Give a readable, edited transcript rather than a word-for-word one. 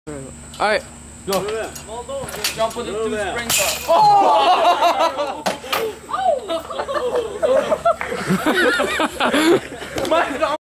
Alright, go. Jump with the two springs up. Oh!